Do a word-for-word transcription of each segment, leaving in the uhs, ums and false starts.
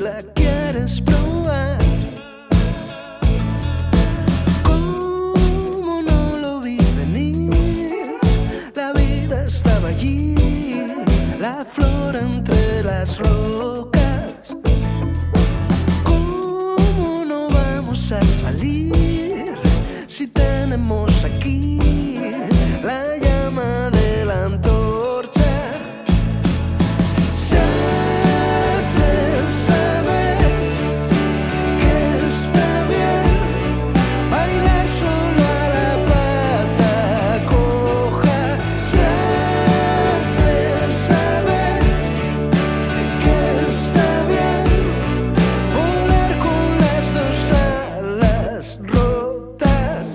la quieres probar. ¿Cómo no lo vi venir? La vida estaba allí, la flor entre las rocas. ¿Cómo no vamos a salir si tenemos aquí la llama de la antorcha? Se hace saber que está bien bailar solo a la pata coja. Se hace saber que está bien volar con las dos alas rotas.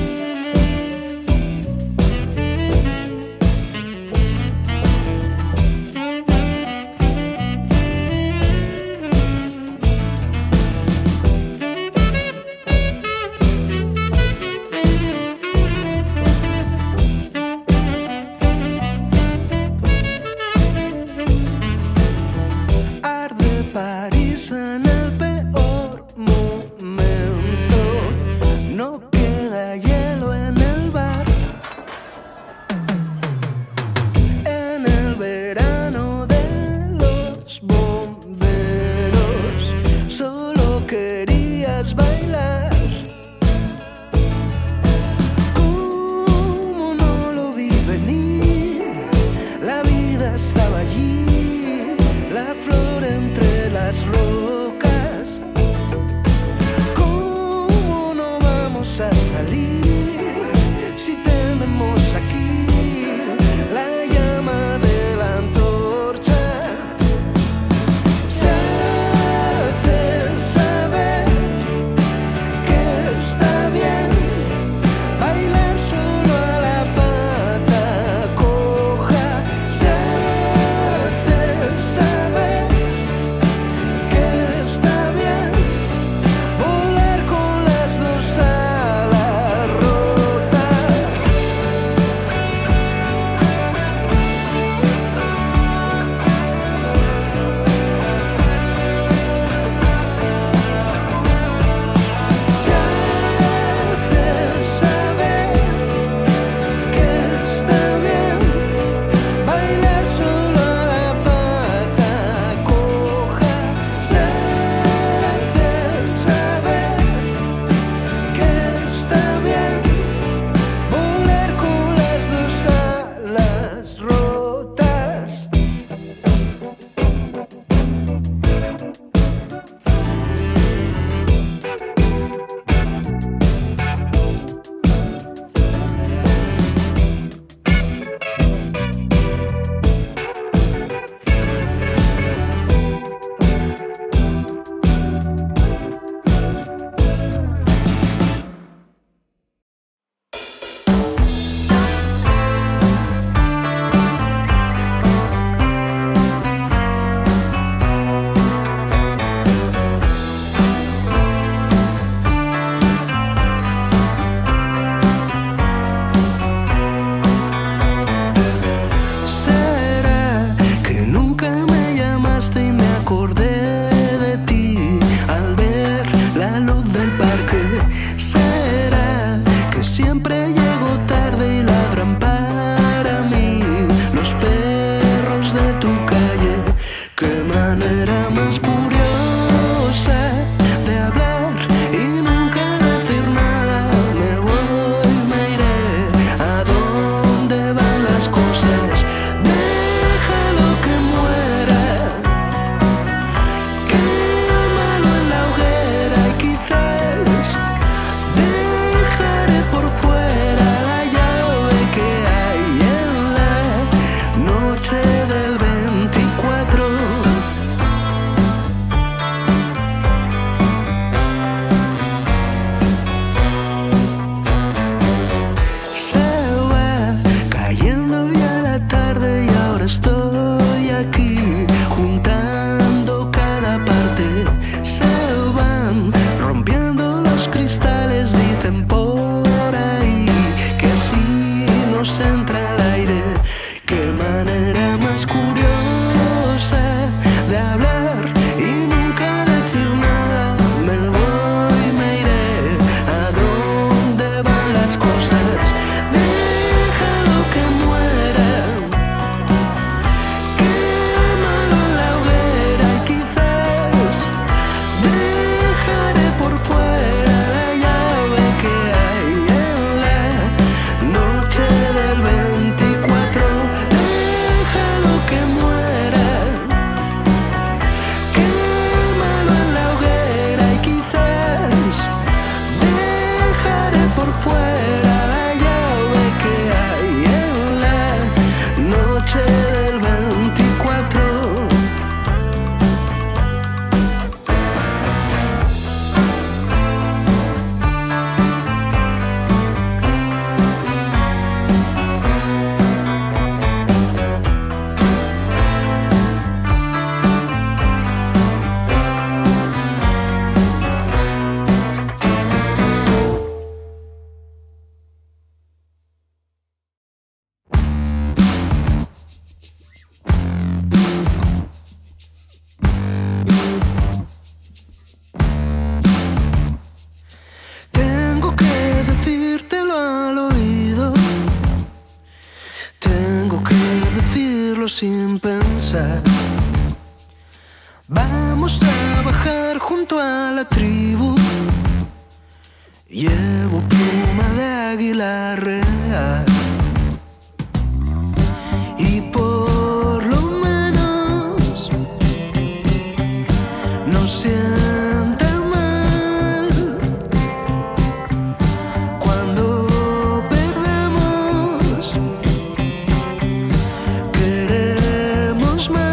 Arde París en el peor momento, no queda hielo en el bar. En el verano de los bomberos solo querías bailar. ¿Cómo no lo vi venir? La vida estaba allí, la flor entre las rosas. junto a la tribu. Llevo pluma de águila real y por lo menos no siente mal cuando perdemos. Queremos más.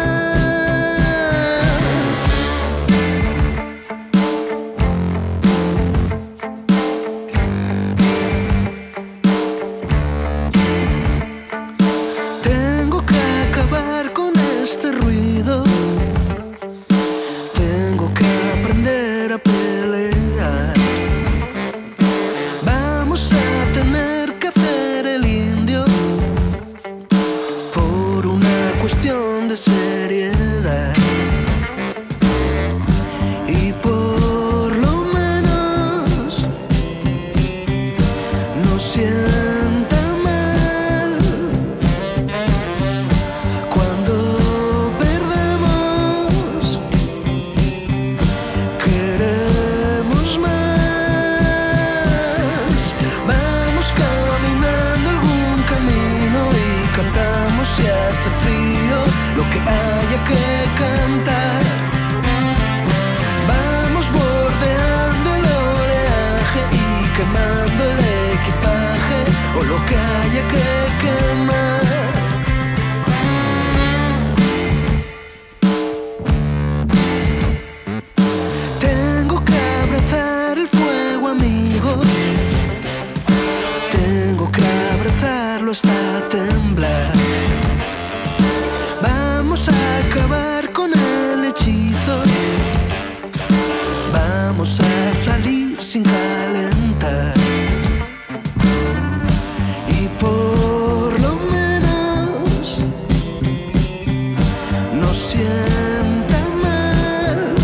Seriedad y por lo menos no sienta mal cuando perdemos. Queremos más. Vamos caminando algún camino y cantamos si hace frío lo que haya que cantar. Vamos bordeando el oleaje y quemando el equipaje o lo que haya que quemar. Tengo que abrazar el fuego, amigo. Tengo que abrazarlo hasta temblar. Vamos a acabar con el hechizo. Vamos a salir sin calentar. Y por lo menos no sienta mal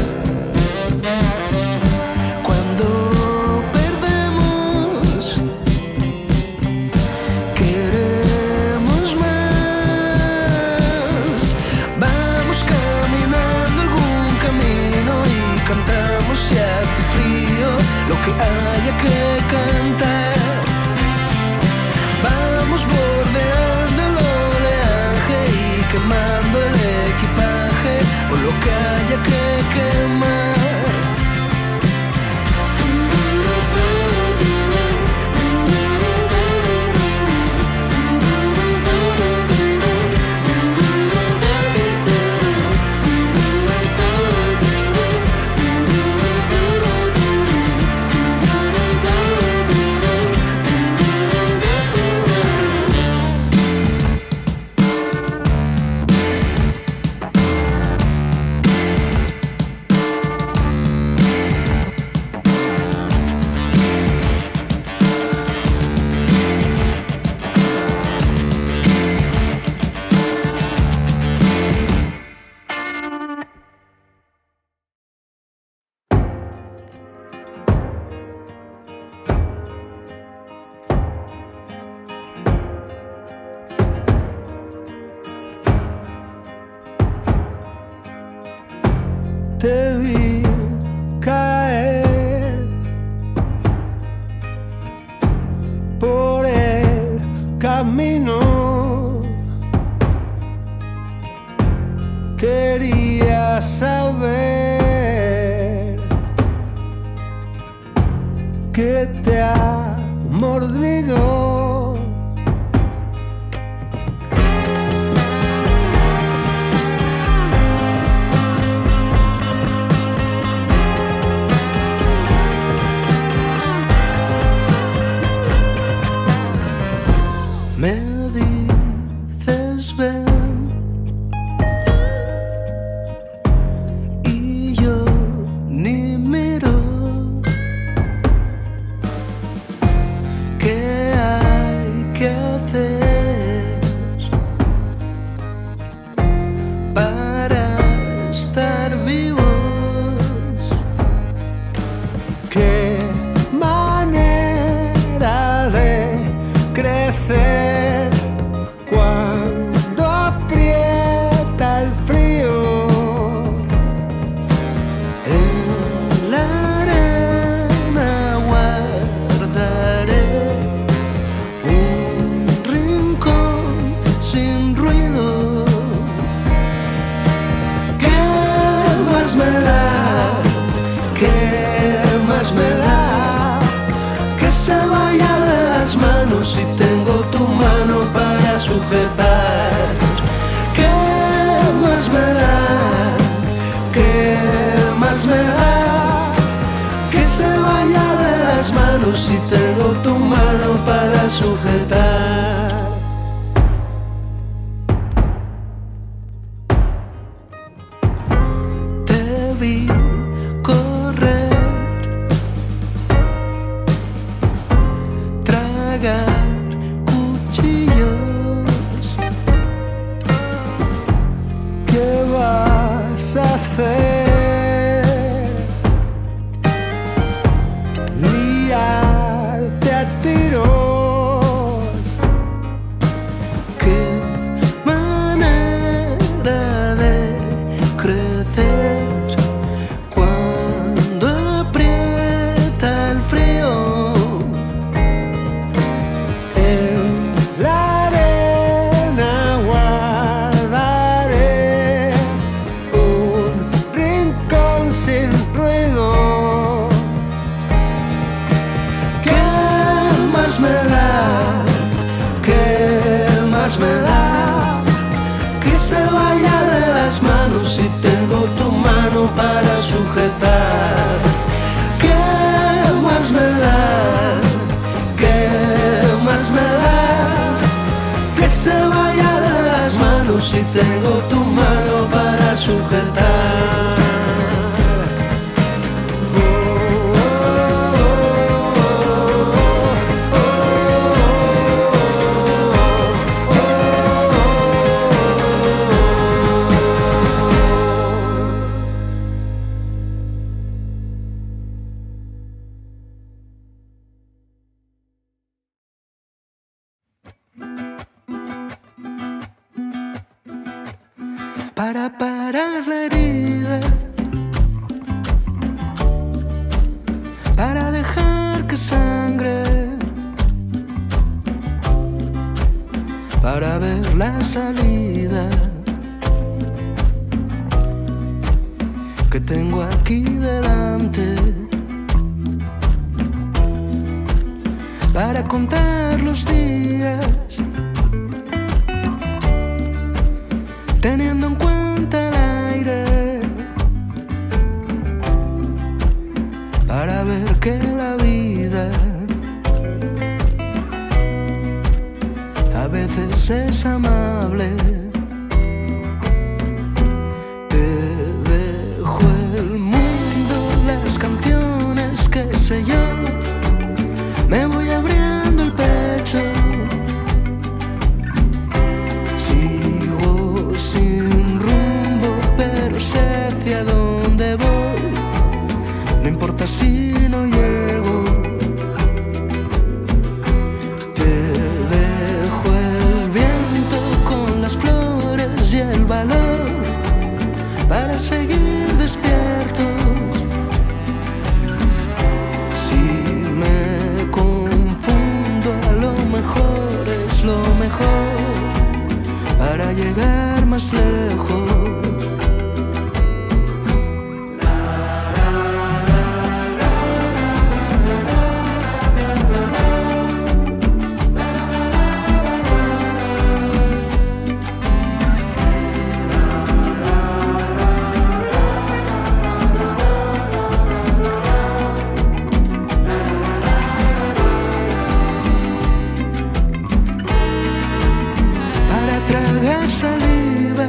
cuando perdemos. Queremos más. Vamos caminando algún camino y cantamos si hace frío lo que haya que cantar. Vamos bordeando el oleaje y quemando el equipaje o lo que haya que quemar. Te vi caer por el camino. Quería saber qué te ha mordido. Me dices ven y yo ni miro. ¿Qué hay? malo si tengo tu mano para sujetar. Te vi correr, tragar cuchillos. ¿Qué vas a hacer? Liarte a tiros. Qué manera de crecer cuando aprieta el frío. En la arena guardaré un rincón sin ruido. ¿Qué más me da? ¿Qué más me da? Que se vaya de las manos si tengo tu mano para sujetar. ¿Qué más me da? ¿Qué más me da? Que se vaya de las manos si tengo tu mano para sujetar. Para parar la herida, para dejar que sangre, para ver la salida que tengo aquí delante, para contar los días, teniendo en cuenta el aire, para ver que la vida a veces es amable. Te dejo el mundo, las canciones, qué sé yo, me voy abriendo el pecho. No importa si no llego, te dejo el viento con las flores y el valor para seguir despiertos. Si me confundo, a lo mejor es lo mejor para llegar más lejos. Tragar saliva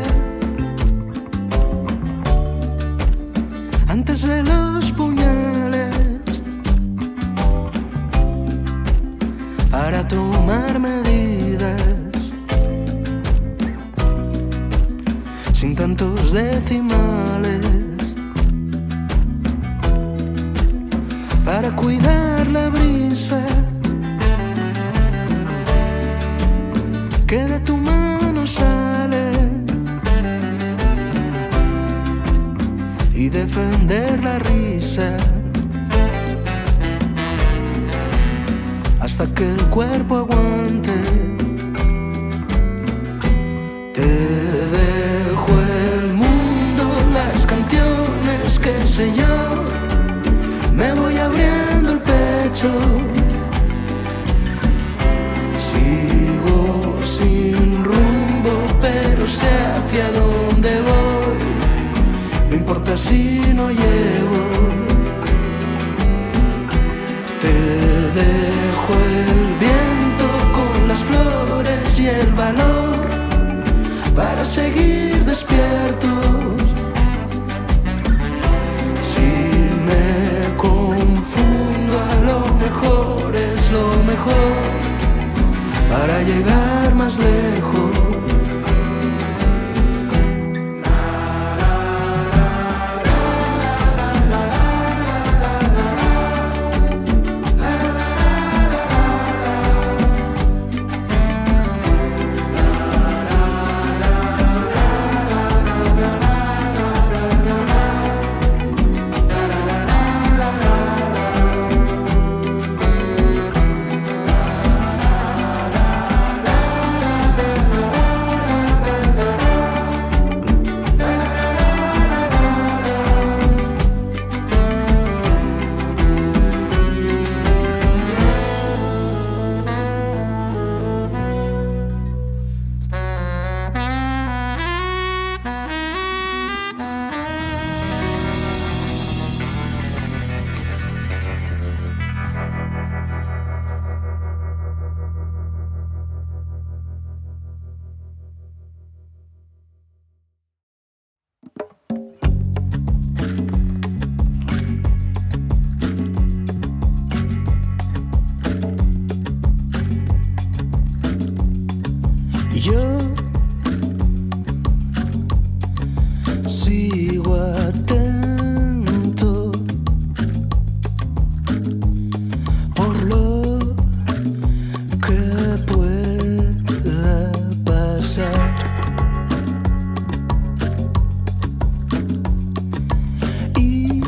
antes de los puñales, para tomar medidas sin tantos decimales, para cuidar la brisa que de tu mano sale y defender la risa hasta que el cuerpo aguante. Te dejo el mundo, las canciones, qué sé yo, me voy abriendo el pecho. Sigo sin rumbo, pero sé hacia dónde voy. No importa si no llego. Te más lejos. Yo sigo atento por lo que pueda pasar, y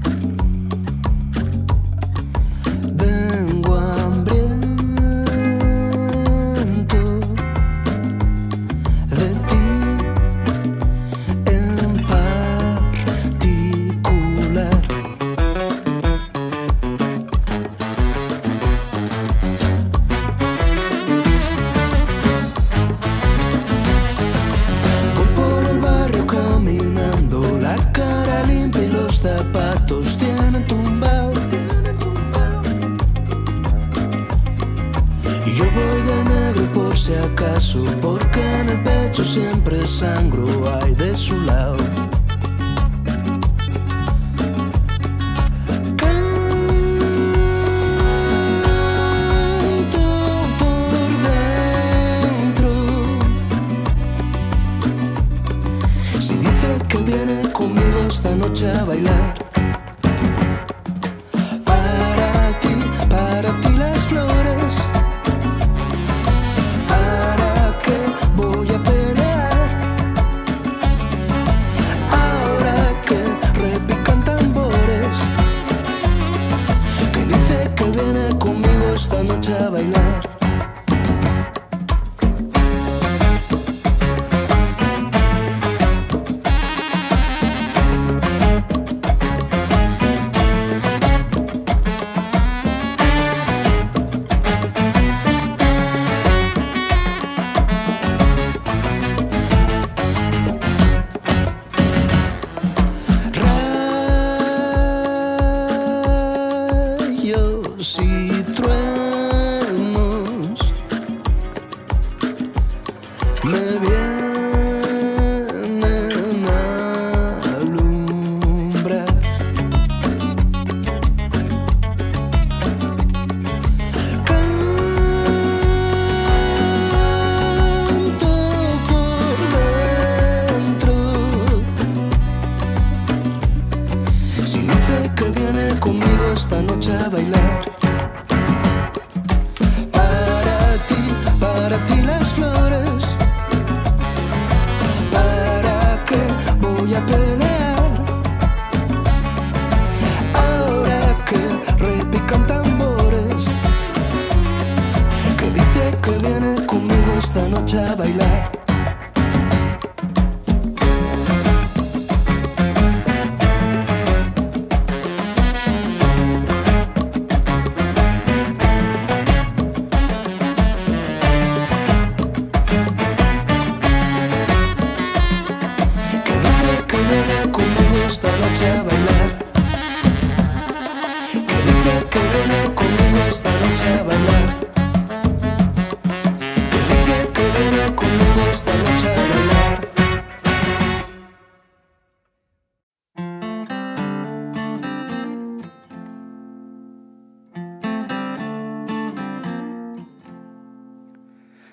vengo hambriento de ti en particular. Voy por el barrio caminando, la cara limpia y los zapatos tienen tumbado. Y yo voy de negro por si acaso, porque en el pecho siempre sangro, hay de su lado. Canto por dentro. Si dice que viene conmigo esta noche a bailar, para ti, para ti las flores. ¿Para qué voy a pelear? Ahora que repican tambores, que dice que viene conmigo esta noche a bailar. Rayos y truenos me vienen a alumbrar. Canto por dentro. Si dice que viene conmigo esta noche a bailar, para ti, para ti las flores. ¿Para qué voy a pelear? Ahora que repican tambores, que dice que viene conmigo esta noche a bailar. Que dice que viene conmigo esta noche a bailar. Que dice que viene conmigo esta noche a bailar. Que dice que viene conmigo esta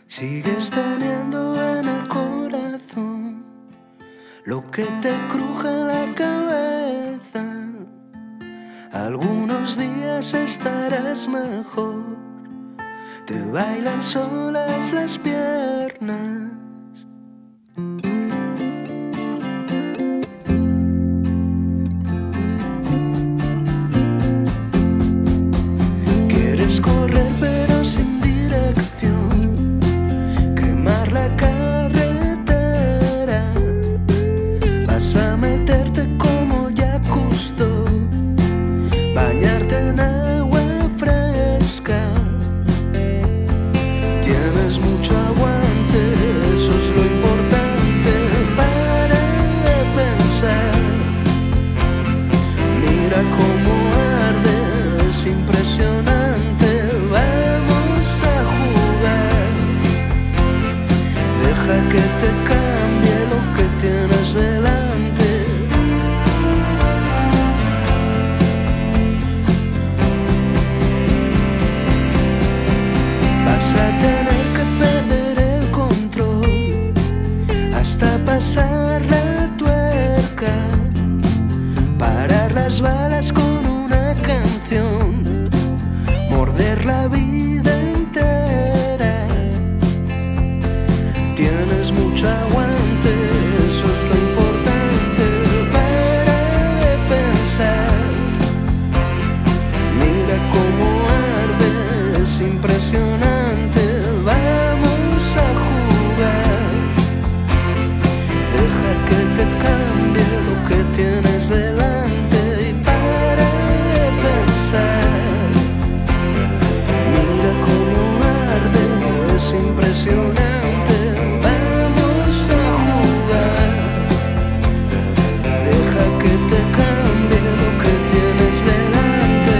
Sigues teniendo en el corazón lo que te cruje la cabeza. Algunos días estarás mejor, te bailan solas las piernas. Quieres correr pero sin dirección, quemar la carretera, vas a meterte como ya costó, bañarte en agua fresca. Tienes mucho aguante, eso es lo importante para pensar. Mira cómo arde, es impresionante, vamos a jugar. Deja que te cambie lo que tienes delante. Vas a tener que perder el control hasta pasar la tuerca, parar las balas con una canción, morder la vida entera. Tienes mucho aguante, eso es lo importante para pensar. Mira cómo arde, es impresionante, vamos a jugar. Deja que te cambie lo que tienes delante y para pensar. Mira cómo arde, es impresionante, vamos a jugar. Deja que te cambie lo que tienes delante.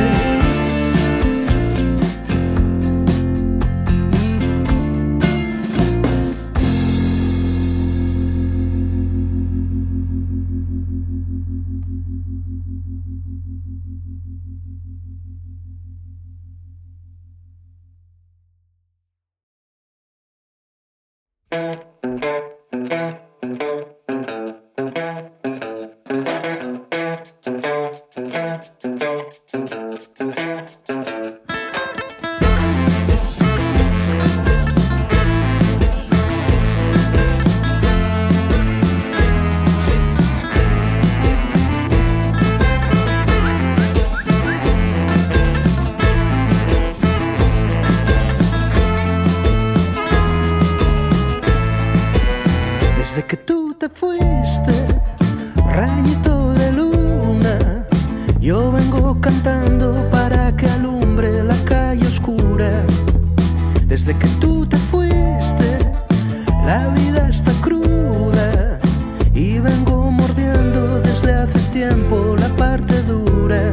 Desde que tú te fuiste, rayito de luna, yo vengo cantando para que alumbre la calle oscura. Desde que tú te fuiste, la vida está cruda y vengo mordiendo desde hace tiempo la parte dura.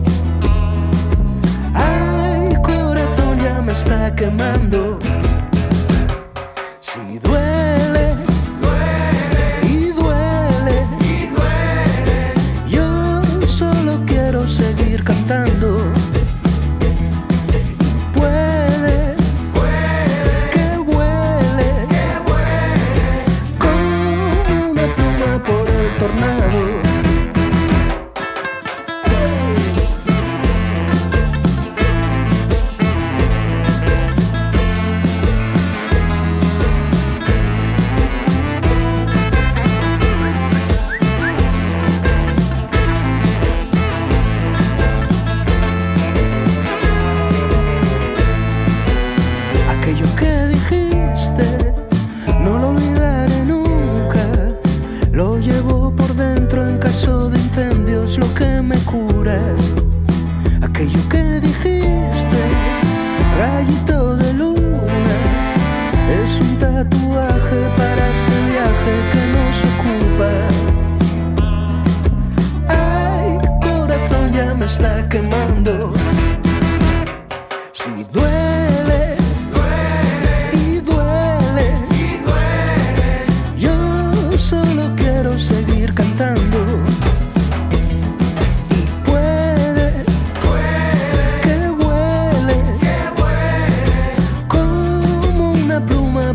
Ay, corazón, ya me está quemando. Si duele, y duele, yo solo quiero seguir cantando. Puede, que vuele, como una pluma por el tornado. Aquello que dijiste no lo olvidaré nunca, lo llevo por dentro en caso de incendios, lo que me cura. Aquello que dijiste, rayito de luna, es un tatuaje para este viaje que nos ocupa. Ay, corazón, ya me está quemando. Si duele, y duele, yo solo quiero seguir cantando. Y puede, que vuele, como una pluma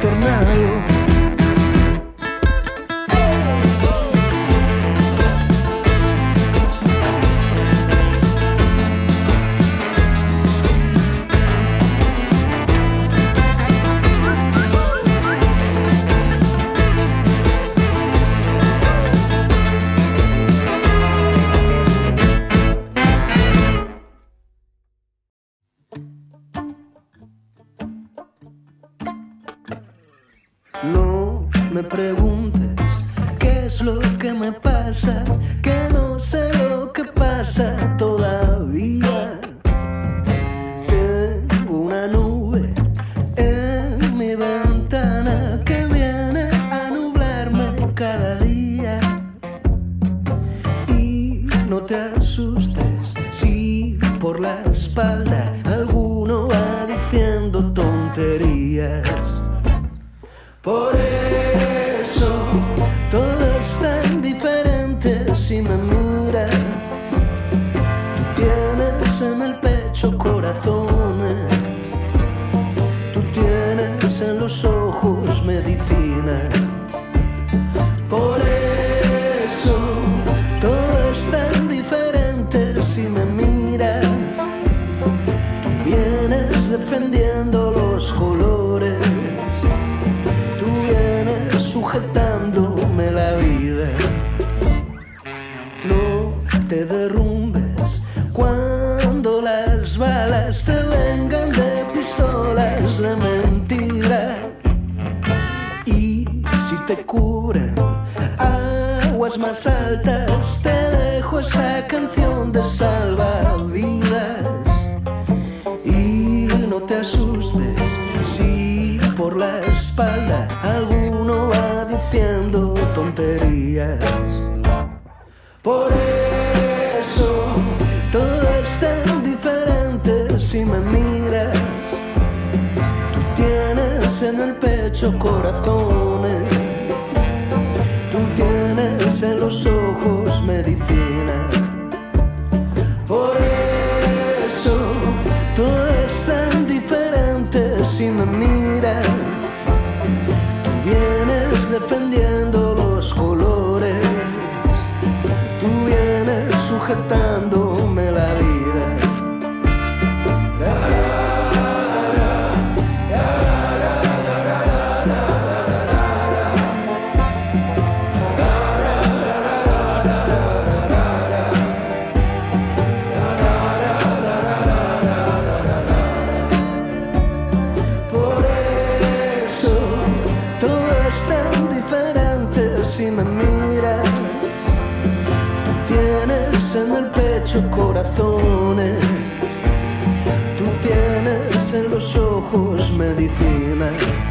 tornado. No me preguntes qué es lo que me pasa, que no sé lo que pasa todavía. Tengo una nube en mi ventana que viene a nublarme cada día. Y no te asustes si por la espalda alguno va diciendo tonterías. Por eso todo es tan diferente si me miras. Tú tienes en el pecho corazones, tú tienes en los ojos medicina. Por eso todo es tan diferente si me miras. Tú vienes defendiendo los colores, sujetándome la vida. No te derrumbes cuando las balas te vengan de pistolas de mentira. Y si te cubren aguas más altas, te dejo esta canción de salvavidas. Y no te asustes si por la espalda alguno va diciendo tonterías. Por eso todo es tan diferente si me miras. Tú tienes en el pecho corazones, tú tienes en los ojos medicina. Por eso todo es tan diferente si me miras. Vienes defendiendo los colores, tú vienes sujetándome la vida. Si me miras, tú tienes en el pecho corazones, tú tienes en los ojos medicina.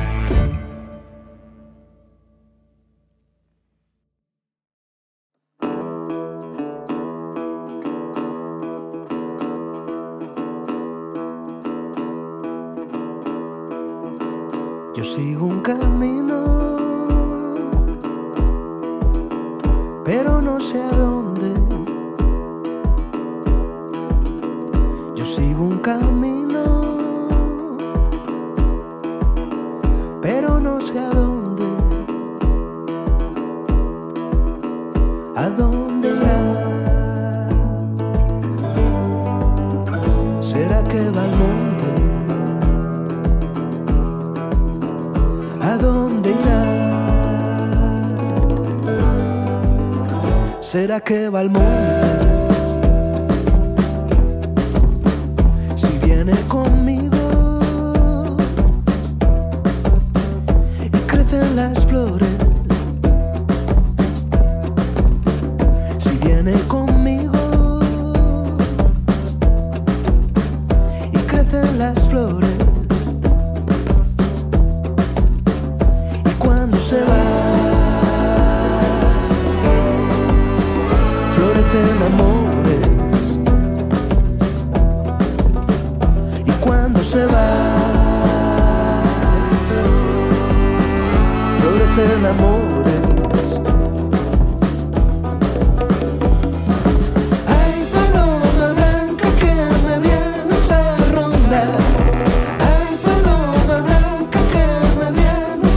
Yo sigo un camino, pero no sé a dónde. Yo sigo un camino, pero no sé a dónde. ¿A dónde irá? ¿Será que va al monte? ¿A dónde irá? ¿Será que va al monte? Si viene conmigo y crecen las flores. Si viene conmigo y crecen las flores. Y cuando se va, florecen amores. Y cuando se va, florecen amores. Ay, paloma blanca que me vienes a rondar. Ay, paloma blanca que me vienes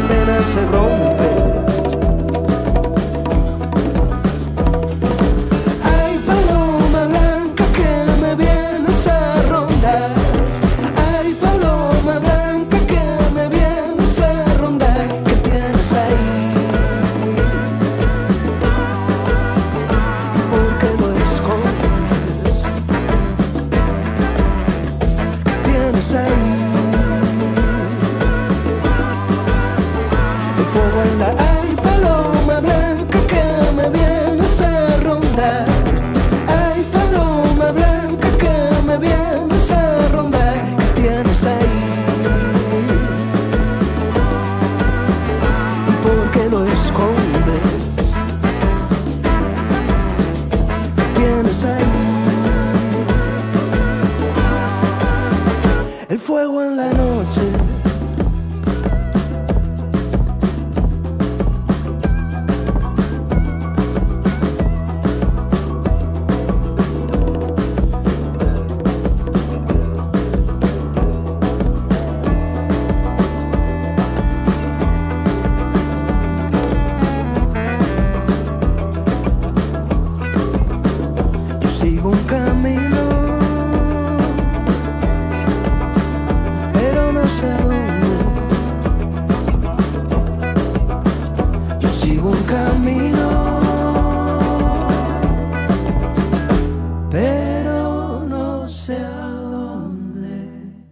pena se rompe. Ay, paloma blanca que me vienes a rondar. Ay, paloma blanca que me vienes a rondar. ¿Qué tienes ahí? ¿Por qué lo escondes? ¿Qué tienes ahí? El fuego en la... Ay, paloma blanca que me vienes a rondar. Ay, paloma blanca que me vienes a rondar. ¿Qué tienes ahí? ¿Por qué lo escondes? ¿Qué tienes ahí? El fuego en la noche. Yo sigo un camino, pero no sé a dónde. Yo sigo un camino, pero no sé a dónde.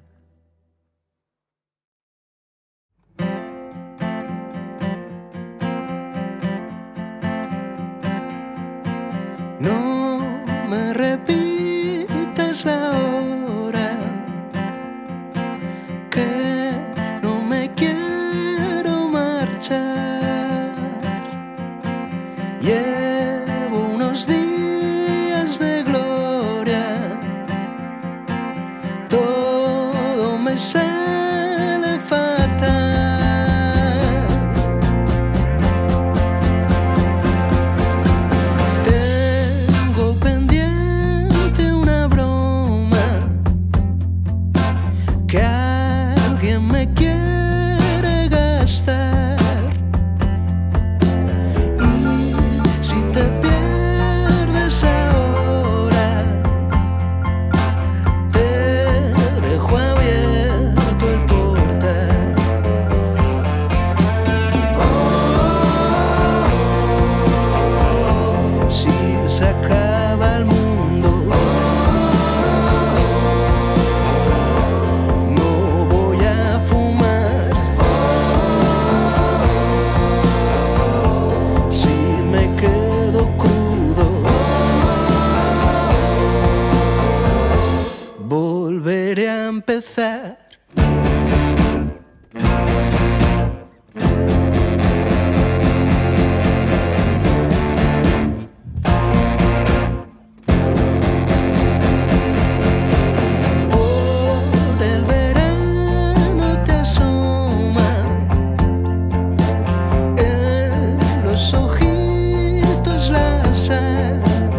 No me repitas la hora, que no me quiero marchar. Llevo unos días de gloria, todo me sale fatal. Tengo pendiente una broma que alguien me quiere gastar. Y si te pierdes ahora, te dejo abierto el portal. Si se acaba el mundo, no voy a fumar. Si me quedo crudo, volveré a empezar. Por el verano te asoman en los ojitos la sal.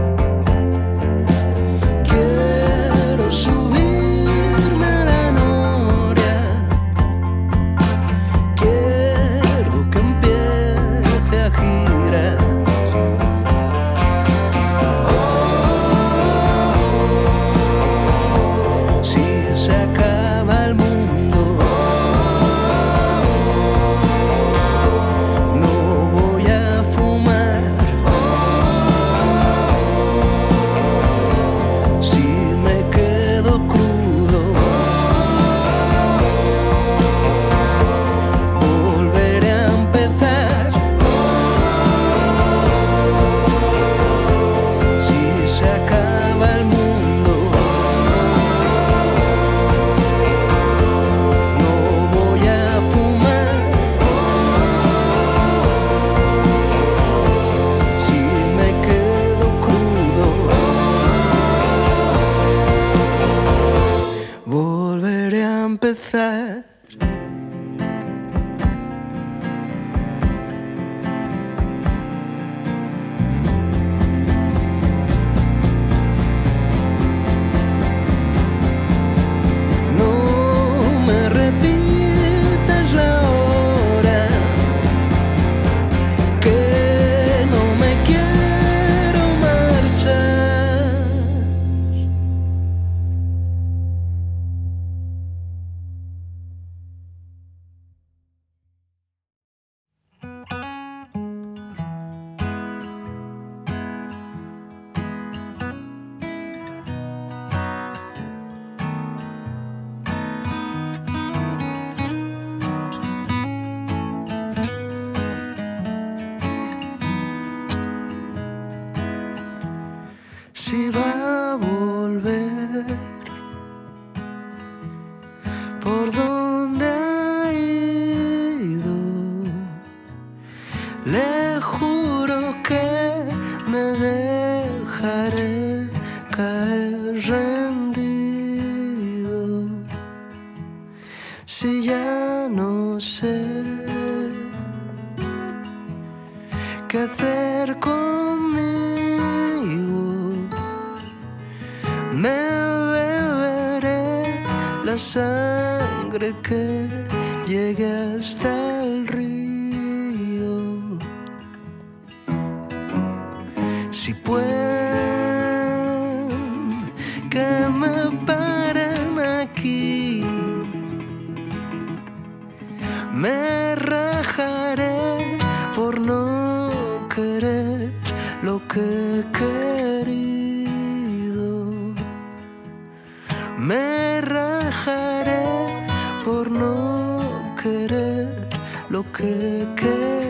Quiero subirme a la noria, quiero que empiece a girar. Si se acaba el mundo, no voy a fumar. Si me quedo crudo, volveré a empezar. Si se acaba el mundo, no voy a fumar. Si me quedo crudo, volveré a empezar. No me repitas la hora, ya no sé qué hacer conmigo. Me beberé la sangre que llegue hasta el río. Si pueden que me paren aquí, me rajaré por no querer lo que he querido. Me rajaré por no querer lo que he querido.